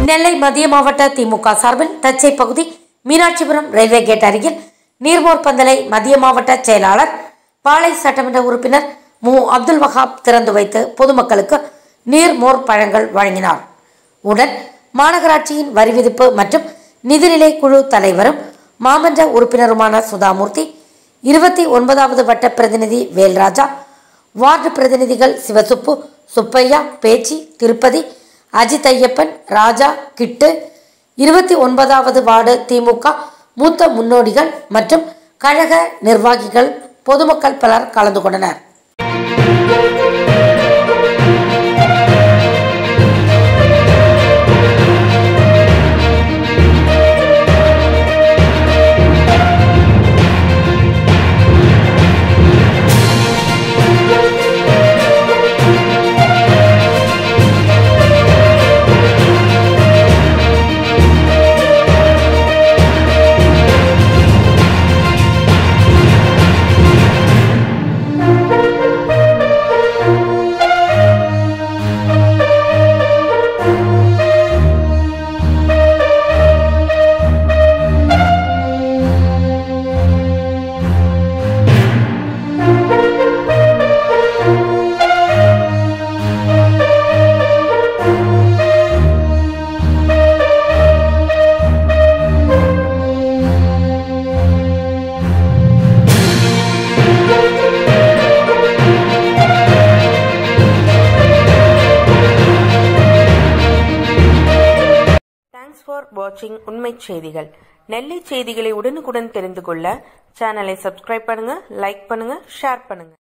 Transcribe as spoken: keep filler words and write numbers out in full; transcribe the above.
நெல்லை மத்திய மாவட்ட திமுக சார்பில் தச்சை பகுதி மீனாட்சிபுரம் ரயில்வே கேட் அருகில் நீர்மோர் பந்தலை மத்திய மாவட்ட செயலாளர் பாளை சட்டமன்ற உறுப்பினர் மு அப்துல் வஹாப் திறந்து வைத்து பொதுமக்களுக்கு நீர்மோர் பழங்கள் வழங்கினார். உடன் மாநகராட்சியின் வரி விதிப்பு மற்றும் நிதிநிலை குழு தலைவரும் மாமன்ற உறுப்பினருமான சுதாமூர்த்தி, இருபத்தி ஒன்பதாவது வட்ட பிரதிநிதி வேல்ராஜா, வார்டு பிரதிநிதிகள் சிவசுப்பு, சுப்பையா, பேச்சி, திருப்பதி, அஜித் ஐயப்பன், ராஜா, கிட்டு, இருபத்தி ஒன்பதாவது வார்டு திமுக மூத்த முன்னோடிகள் மற்றும் கழக நிர்வாகிகள், பொதுமக்கள் பலர் கலந்து கொண்டனர். Thanks for watching உண்மை செய்திகள். நெல்லை செய்திகளை உடனுக்குடன் தெரிந்து கொள்ள சேனலை சப்ஸ்கிரைப் பண்ணுங்க, லைக் பண்ணுங்க, ஷேர் பண்ணுங்க.